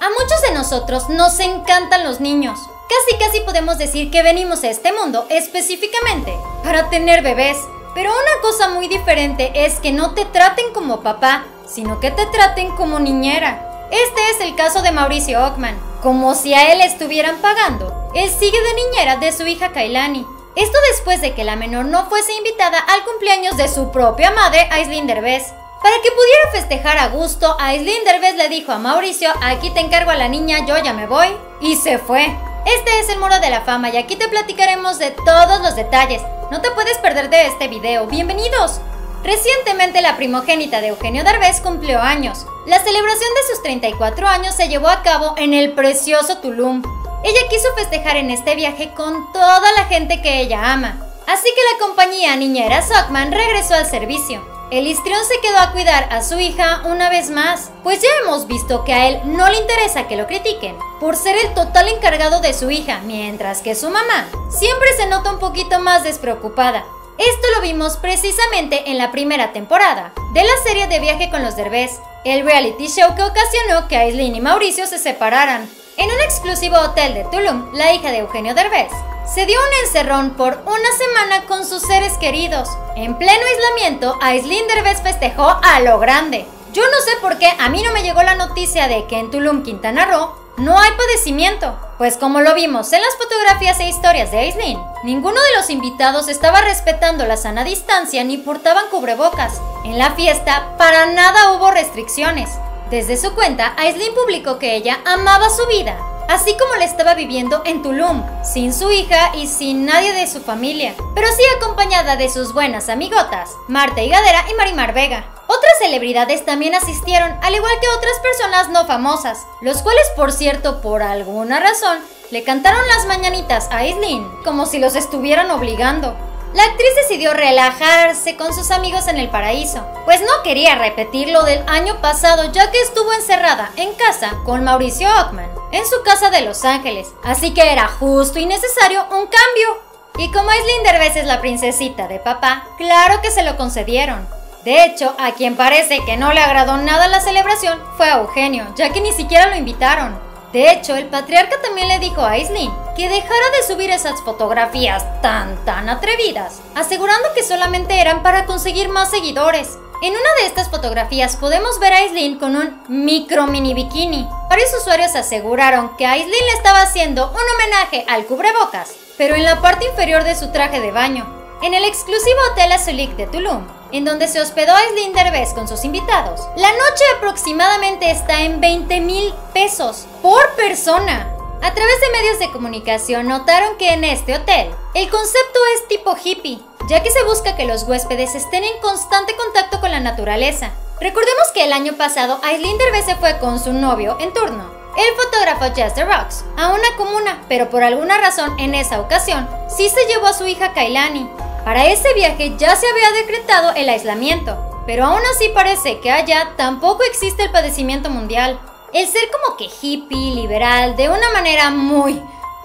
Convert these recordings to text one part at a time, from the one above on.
A muchos de nosotros nos encantan los niños. Casi podemos decir que venimos a este mundo específicamente para tener bebés. Pero una cosa muy diferente es que no te traten como papá, sino que te traten como niñera. Este es el caso de Mauricio Ockman. Como si a él estuvieran pagando, él sigue de niñera de su hija Kailani. Esto después de que la menor no fuese invitada al cumpleaños de su propia madre, Aislinn Derbez. Para que pudiera festejar a gusto, Aislinn Derbez le dijo a Mauricio: aquí te encargo a la niña, yo ya me voy. Y se fue. Este es el Muro de la Fama y aquí te platicaremos de todos los detalles. No te puedes perder de este video. ¡Bienvenidos! Recientemente la primogénita de Eugenio Derbez cumplió años. La celebración de sus 34 años se llevó a cabo en el precioso Tulum. Ella quiso festejar en este viaje con toda la gente que ella ama. Así que la compañía niñera Ockman regresó al servicio. El histrión se quedó a cuidar a su hija una vez más, pues ya hemos visto que a él no le interesa que lo critiquen por ser el total encargado de su hija, mientras que su mamá siempre se nota un poquito más despreocupada. Esto lo vimos precisamente en la primera temporada de la serie de Viaje con los Derbez, el reality show que ocasionó que Aislinn y Mauricio se separaran. En un exclusivo hotel de Tulum, la hija de Eugenio Derbez se dio un encerrón por una semana con sus seres queridos. En pleno aislamiento, Aislinn Derbez festejó a lo grande. Yo no sé por qué a mí no me llegó la noticia de que en Tulum, Quintana Roo, no hay padecimiento. Pues como lo vimos en las fotografías e historias de Aislinn, ninguno de los invitados estaba respetando la sana distancia ni portaban cubrebocas. En la fiesta, para nada hubo restricciones. Desde su cuenta, Aislinn publicó que ella amaba su vida, así como la estaba viviendo en Tulum, sin su hija y sin nadie de su familia, pero sí acompañada de sus buenas amigotas, Marta Higadera y Marimar Vega. Otras celebridades también asistieron, al igual que otras personas no famosas, los cuales, por cierto, por alguna razón, le cantaron las mañanitas a Aislinn, como si los estuvieran obligando. La actriz decidió relajarse con sus amigos en el paraíso, pues no quería repetir lo del año pasado, ya que estuvo encerrada en casa con Mauricio Ockman, en su casa de Los Ángeles, así que era justo y necesario un cambio. Y como Aislinn Derbez es la princesita de papá, claro que se lo concedieron. De hecho, a quien parece que no le agradó nada la celebración fue a Eugenio, ya que ni siquiera lo invitaron. De hecho, el patriarca también le dijo a Aislinn que dejara de subir esas fotografías tan atrevidas, asegurando que solamente eran para conseguir más seguidores. En una de estas fotografías podemos ver a Aislinn con un micro mini bikini. Varios usuarios aseguraron que Aislinn le estaba haciendo un homenaje al cubrebocas, pero en la parte inferior de su traje de baño. En el exclusivo Hotel Azulik de Tulum, en donde se hospedó Aislinn Derbez con sus invitados, la noche aproximadamente está en 20,000 pesos por persona. A través de medios de comunicación notaron que en este hotel el concepto es tipo hippie, ya que se busca que los huéspedes estén en constante contacto con la naturaleza. Recordemos que el año pasado Aislinn Derbez se fue con su novio en turno, el fotógrafo Jess The Rocks, a una comuna, pero por alguna razón en esa ocasión sí se llevó a su hija Kailani. Para ese viaje ya se había decretado el aislamiento, pero aún así parece que allá tampoco existe el padecimiento mundial. El ser como que hippie, liberal, de una manera muy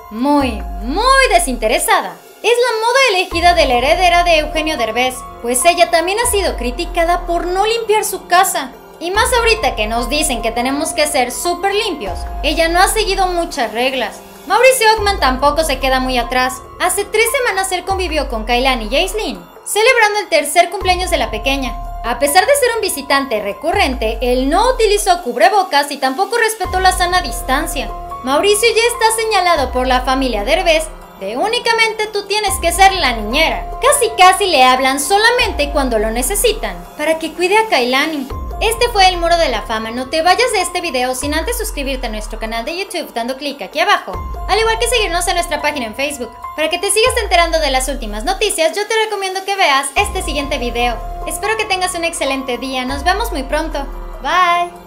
desinteresada, es la moda elegida de la heredera de Eugenio Derbez, pues ella también ha sido criticada por no limpiar su casa. Y más ahorita que nos dicen que tenemos que ser súper limpios, ella no ha seguido muchas reglas. Mauricio Ockman tampoco se queda muy atrás. Hace 3 semanas él convivió con Kailani y Aislinn, celebrando el tercer cumpleaños de la pequeña. A pesar de ser un visitante recurrente, él no utilizó cubrebocas y tampoco respetó la sana distancia. Mauricio ya está señalado por la familia Derbez de únicamente tú tienes que ser la niñera. Casi le hablan solamente cuando lo necesitan, para que cuide a Kailani. Este fue el Muro de la Fama. No te vayas de este video sin antes suscribirte a nuestro canal de YouTube dando clic aquí abajo, al igual que seguirnos en nuestra página en Facebook. Para que te sigas enterando de las últimas noticias, yo te recomiendo que veas este siguiente video. Espero que tengas un excelente día. Nos vemos muy pronto. Bye.